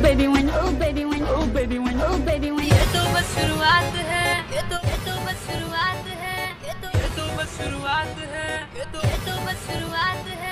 baby when, oh baby when, oh baby when, oh baby when. ये तो बस शुरुआत है, ये तो बस शुरुआत है, ये तो बस शुरुआत है, ये तो बस शुरुआत है।